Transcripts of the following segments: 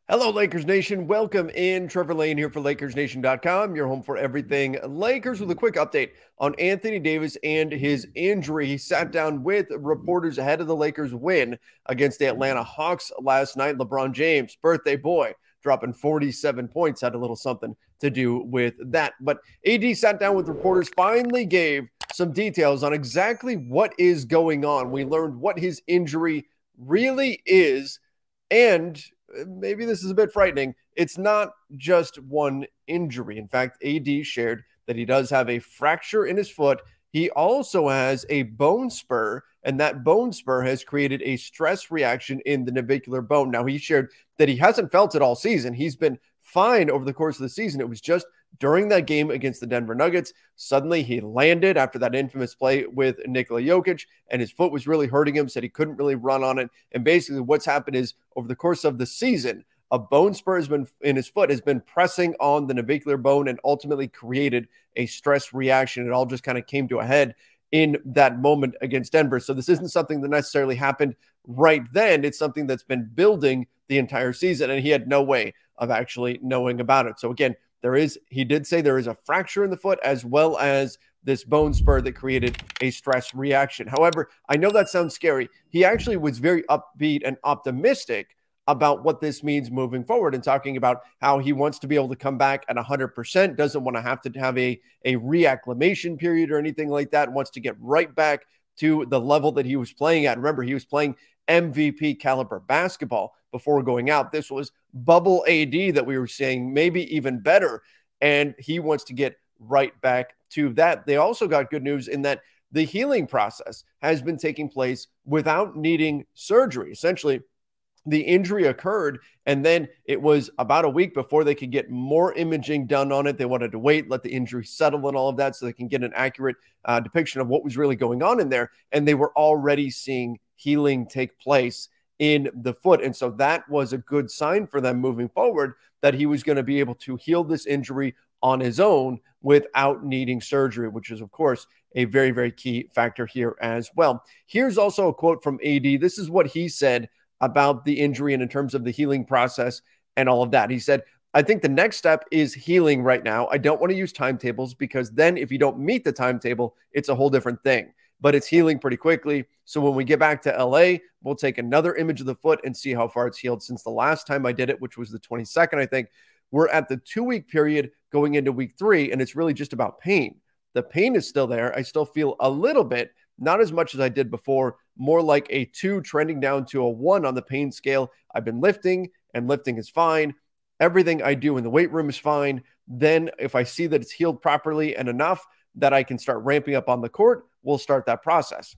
Hello, Lakers Nation. Welcome in. Trevor Lane here for LakersNation.com, your home for everything Lakers, with a quick update on Anthony Davis and his injury. He sat down with reporters ahead of the Lakers' win against the Atlanta Hawks last night. LeBron James, birthday boy, dropping 47 points, had a little something to do with that. But AD sat down with reporters, finally gave some details on exactly what is going on. We learned what his injury really is, and maybe this is a bit frightening, it's not just one injury. In fact, AD shared that he does have a fracture in his foot. He also has a bone spur, and that bone spur has created a stress reaction in the navicular bone. Now, he shared that he hasn't felt it all season. He's been fine over the course of the season. It was just during that game against the Denver Nuggets, suddenly he landed after that infamous play with Nikola Jokic, and his foot was really hurting him, said he couldn't really run on it. And basically what's happened is over the course of the season, a bone spur has been in his foot, has been pressing on the navicular bone and ultimately created a stress reaction. It all just kind of came to a head in that moment against Denver. So this isn't something that necessarily happened right then. It's something that's been building the entire season, and he had no way of actually knowing about it. So again, he did say there is a fracture in the foot as well as this bone spur that created a stress reaction. However, I know that sounds scary. He actually was very upbeat and optimistic about what this means moving forward, and talking about how he wants to be able to come back at 100%, doesn't want to have a reacclimation period or anything like that, wants to get right back to the level that he was playing at. Remember, he was playing MVP caliber basketball before going out. This was bubble AD that we were seeing, maybe even better, and he wants to get right back to that. They also got good news in that the healing process has been taking place without needing surgery. Essentially, the injury occurred, and then it was about a week before they could get more imaging done on it. They wanted to wait, let the injury settle and all of that so they can get an accurate depiction of what was really going on in there. And they were already seeing healing take place in the foot. And so that was a good sign for them moving forward, that he was going to be able to heal this injury on his own without needing surgery, which is, of course, a very, very key factor here as well. Here's also a quote from AD. This is what he said about the injury and in terms of the healing process and all of that. He said, I think the next step is healing right now. I don't want to use timetables, because then if you don't meet the timetable, it's a whole different thing. But it's healing pretty quickly. So when we get back to LA, we'll take another image of the foot and see how far it's healed since the last time I did it, which was the 22nd, I think. We're at the 2-week period going into week 3, and it's really just about pain. The pain is still there. I still feel a little bit, not as much as I did before, more like a 2 trending down to a 1 on the pain scale. I've been lifting, and lifting is fine. Everything I do in the weight room is fine. Then if I see that it's healed properly and enough that I can start ramping up on the court, we'll start that process.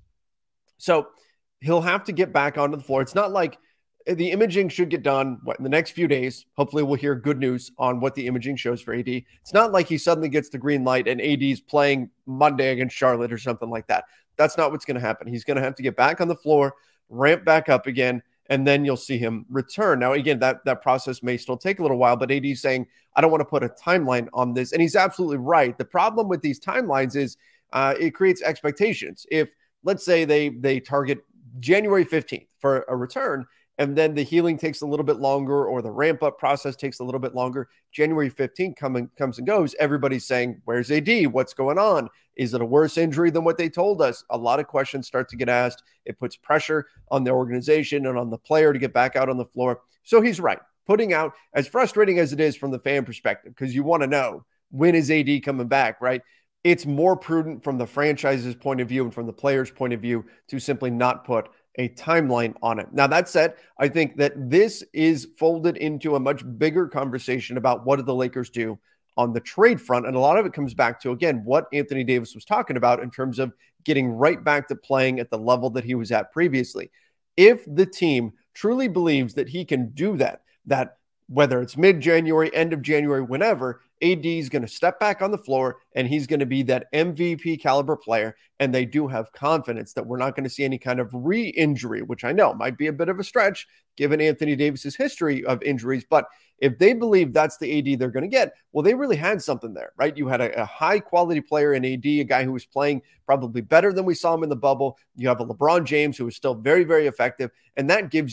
So he'll have to get back onto the floor. It's not like the imaging should get done in the next few days. Hopefully we'll hear good news on what the imaging shows for AD. It's not like he suddenly gets the green light and AD's playing Monday against Charlotte or something like that. That's not what's going to happen. He's going to have to get back on the floor, ramp back up again, and then you'll see him return. Now, again, that process may still take a little while, but AD's saying, I don't want to put a timeline on this. And he's absolutely right. The problem with these timelines is it creates expectations. If, let's say, they target January 15th for a return, and then the healing takes a little bit longer, or the ramp-up process takes a little bit longer, January 15th comes and goes, everybody's saying, where's AD? What's going on? Is it a worse injury than what they told us? A lot of questions start to get asked. It puts pressure on the organization and on the player to get back out on the floor. So he's right. Putting out, as frustrating as it is from the fan perspective, because you want to know, when is AD coming back, right? It's more prudent from the franchise's point of view and from the player's point of view to simply not put a timeline on it. Now, that said, I think that this is folded into a much bigger conversation about what do the Lakers do on the trade front. And a lot of it comes back to, again, what Anthony Davis was talking about in terms of getting right back to playing at the level that he was at previously. If the team truly believes that he can do that whether it's mid-January, end of January, whenever, AD is going to step back on the floor and he's going to be that MVP caliber player. And they do have confidence that we're not going to see any kind of re-injury, which I know might be a bit of a stretch given Anthony Davis's history of injuries. But if they believe that's the AD they're going to get, well, they really had something there, right? You had a high quality player in AD, a guy who was playing probably better than we saw him in the bubble. You have a LeBron James who is still very, very effective. And that gives you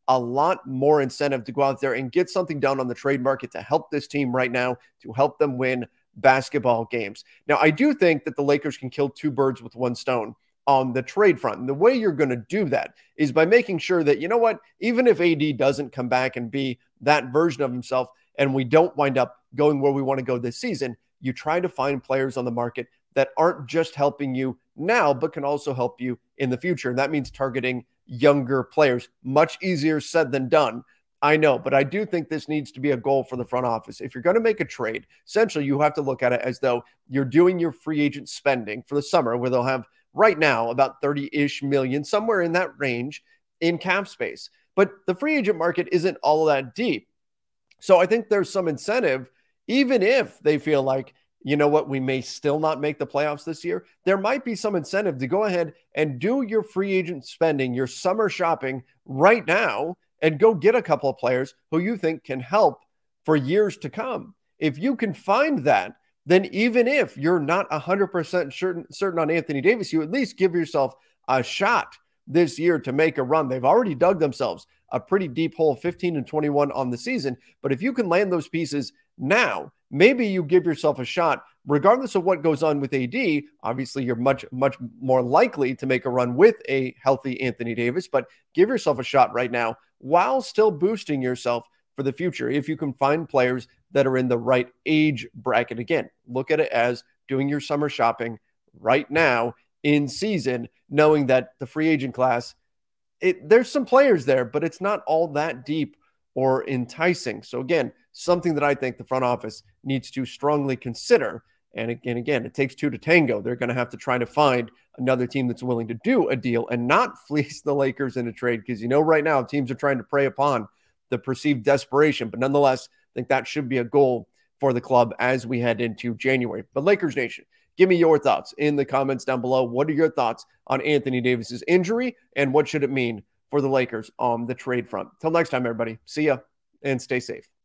a lot more incentive to go out there and get something done on the trade market to help this team right now, to help them win basketball games. Now, I do think that the Lakers can kill two birds with one stone on the trade front. And the way you're going to do that is by making sure that, you know what, even if AD doesn't come back and be that version of himself and we don't wind up going where we want to go this season, you try to find players on the market that aren't just helping you now, but can also help you in the future. And that means targeting younger players. Much easier said than done, I know, but I do think this needs to be a goal for the front office. If you're going to make a trade, essentially you have to look at it as though you're doing your free agent spending for the summer, where they'll have right now about 30-ish million, somewhere in that range in cap space. But the free agent market isn't all that deep. So I think there's some incentive, even if they feel like, you know what, we may still not make the playoffs this year, there might be some incentive to go ahead and do your free agent spending, your summer shopping right now, and go get a couple of players who you think can help for years to come. If you can find that, then even if you're not 100% certain on Anthony Davis, you at least give yourself a shot this year to make a run. They've already dug themselves a pretty deep hole, 15-21 on the season. But if you can land those pieces now, maybe you give yourself a shot, regardless of what goes on with AD. Obviously, you're much more likely to make a run with a healthy Anthony Davis, but give yourself a shot right now while still boosting yourself for the future. If you can find players that are in the right age bracket, again, look at it as doing your summer shopping right now in season, knowing that the free agent class, there's some players there, but it's not all that deep or enticing. So again, something that I think the front office needs to strongly consider. And again, it takes two to tango. They're going to have to try to find another team that's willing to do a deal and not fleece the Lakers in a trade, because you know right now teams are trying to prey upon the perceived desperation. But nonetheless, I think that should be a goal for the club as we head into January. But Lakers Nation, give me your thoughts in the comments down below. What are your thoughts on Anthony Davis's injury, and what should it mean for the Lakers on the trade front? Till next time, everybody. See ya and stay safe.